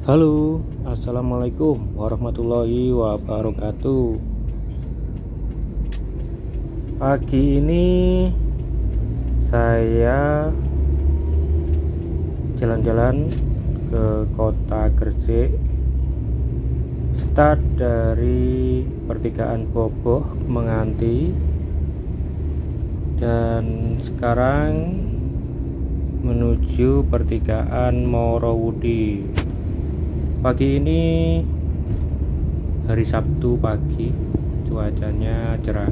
Halo, assalamualaikum warahmatullahi wabarakatuh. Pagi ini saya jalan-jalan ke kota Gresik, start dari pertigaan Boboh Menganti, dan sekarang menuju pertigaan Morowudi. Pagi ini hari Sabtu pagi, cuacanya cerah.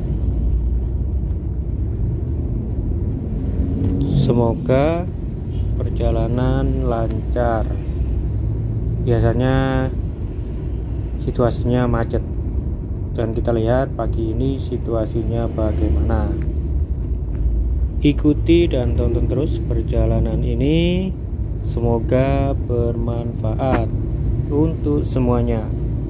Semoga perjalanan lancar. Biasanya situasinya macet, dan kita lihat pagi ini situasinya bagaimana. Ikuti dan tonton terus perjalanan ini. Semoga bermanfaat untuk semuanya.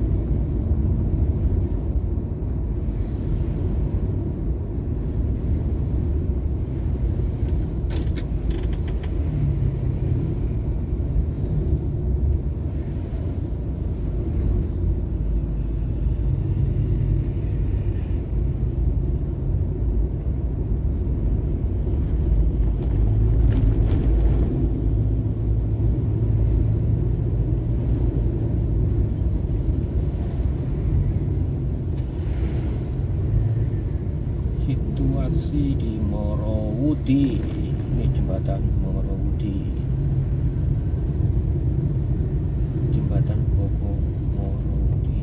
Situasi di Morowudi, ini jembatan Morowudi, jembatan Boboh Morowudi.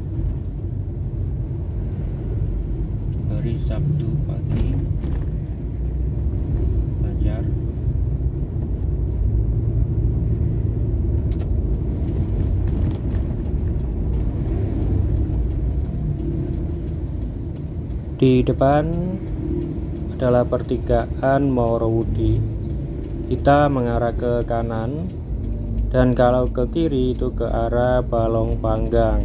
Hari Sabtu pagi, lancar. Di depan adalah pertigaan Morowudi. Kita mengarah ke kanan, dan kalau ke kiri itu ke arah Balong Panggang.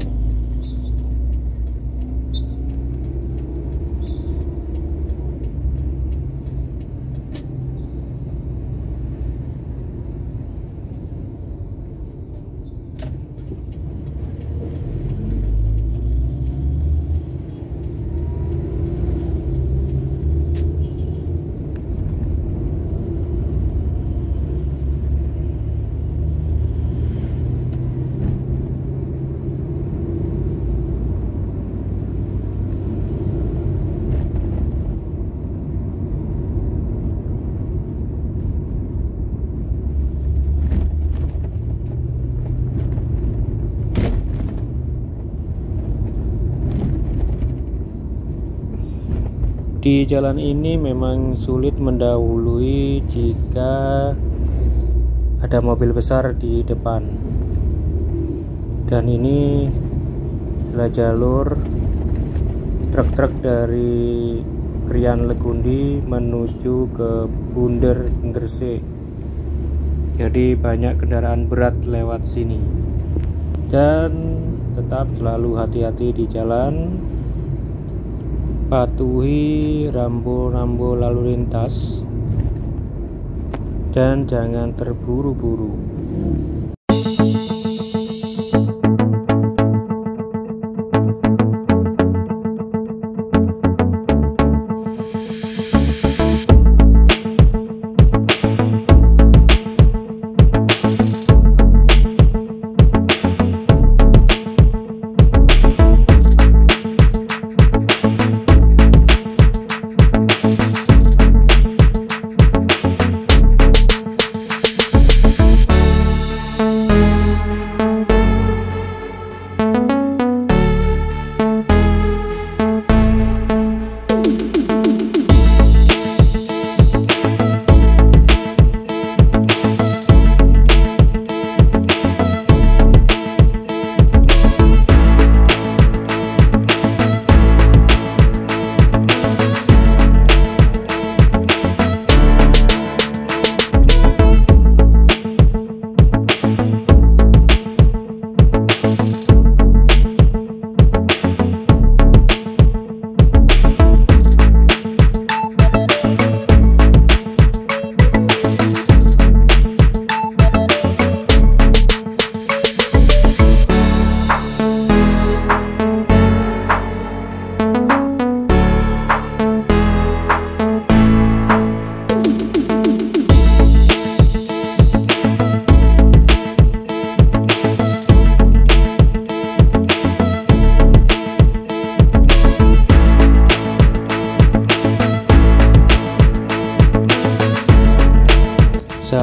Di jalan ini memang sulit mendahului jika ada mobil besar di depan, dan ini adalah jalur truk-truk dari Krian Legundi menuju ke Bunder Gresik. Jadi banyak kendaraan berat lewat sini, dan tetap selalu hati-hati di jalan. Patuhi rambu-rambu lalu lintas dan jangan terburu-buru.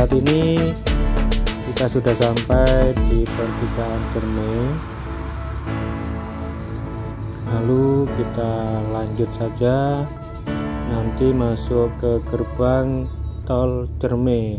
Saat ini kita sudah sampai di pertigaan Cerme. Lalu kita lanjut saja, nanti masuk ke gerbang tol Cerme.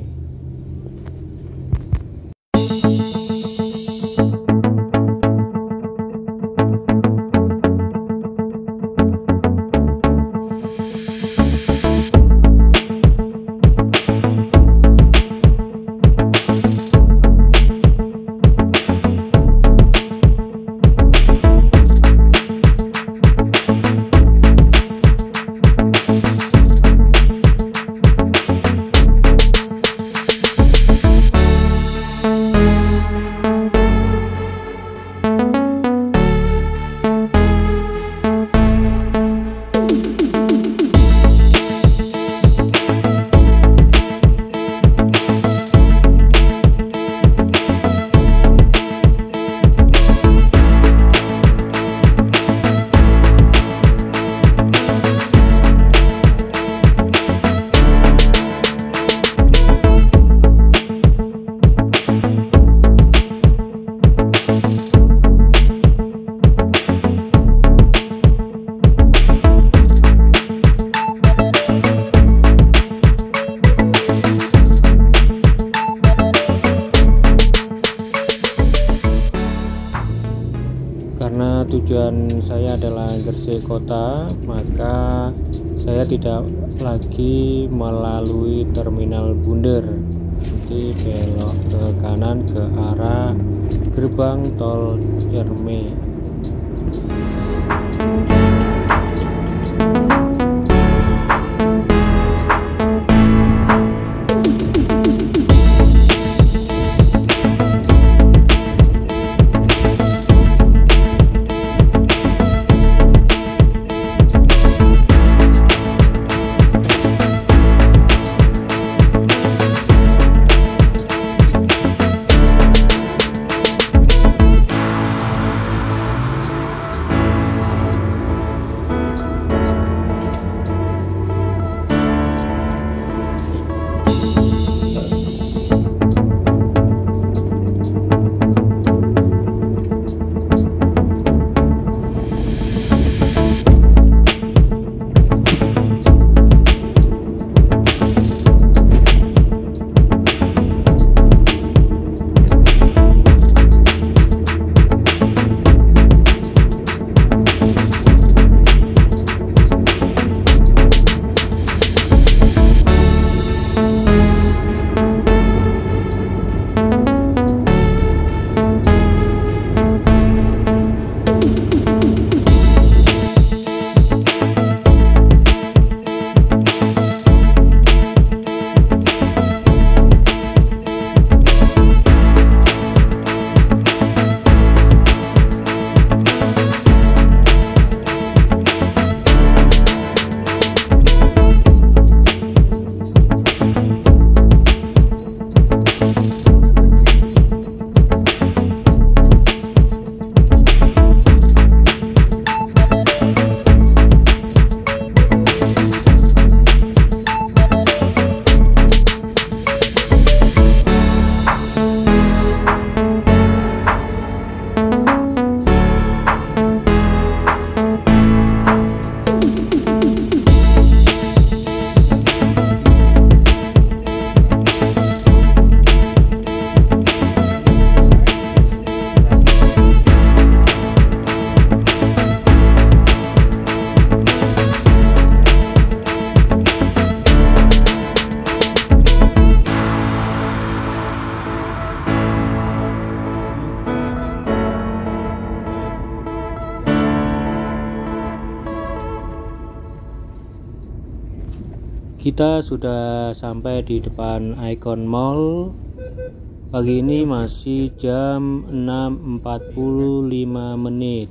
Karena tujuan saya adalah Gresik Kota, maka saya tidak lagi melalui Terminal Bunder, nanti belok ke kanan ke arah gerbang tol Cerme. Kita sudah sampai di depan Icon Mall. Pagi ini masih jam 6.45.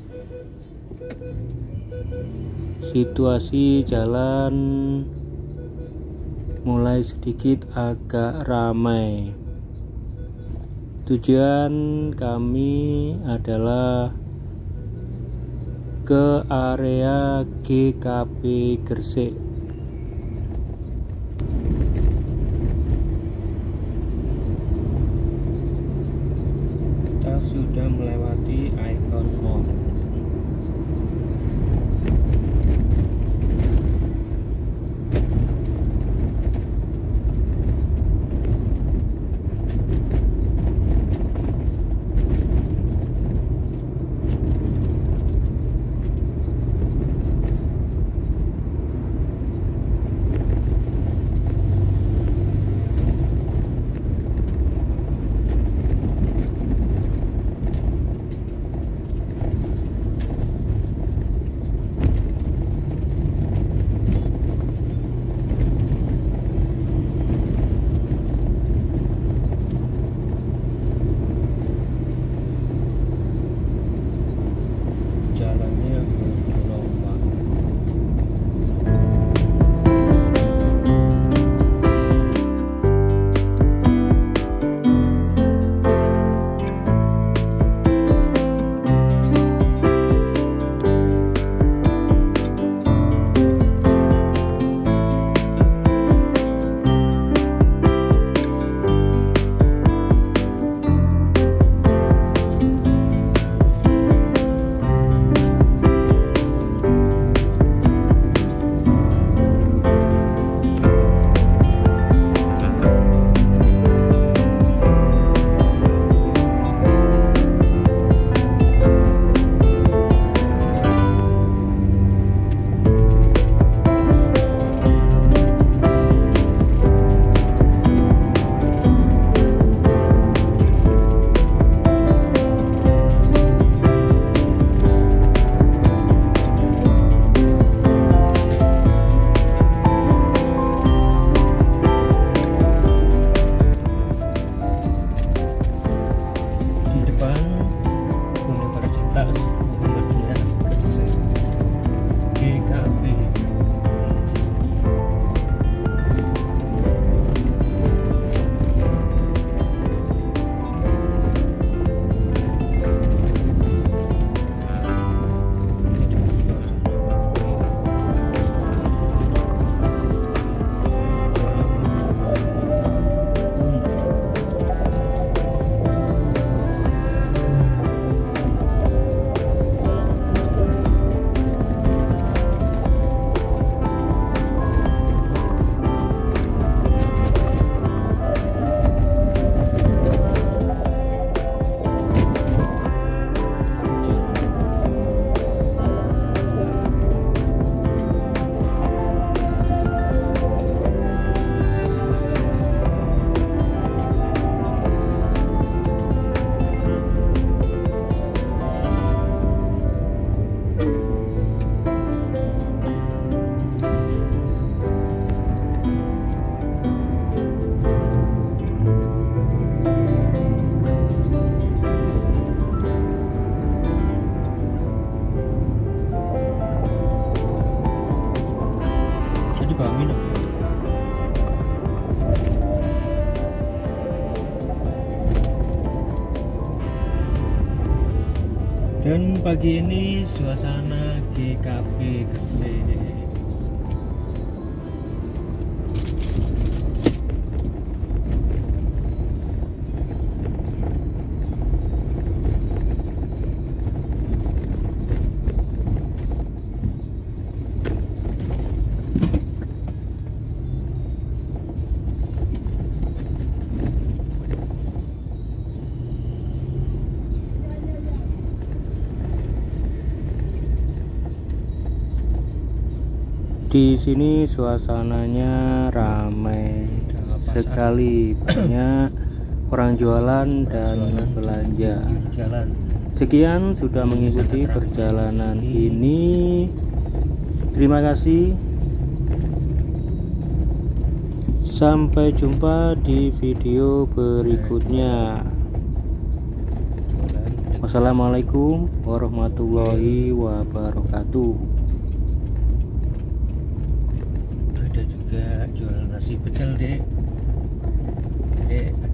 Situasi jalan mulai sedikit agak ramai. Tujuan kami adalah ke area GKP Gresik. sudah melewati Icon Mall. Jalannya bergelombang. Universitas Muhammadiyah Gresik GKP. Dan pagi ini suasana GKP Gresik. Di sini suasananya ramai sekali, banyak orang jualan dan belanja. Sekian sudah mengikuti perjalanan ini. Terima kasih. Sampai jumpa di video berikutnya. Wassalamualaikum warahmatullahi wabarakatuh. Ada juga jualan nasi pecel, Dek.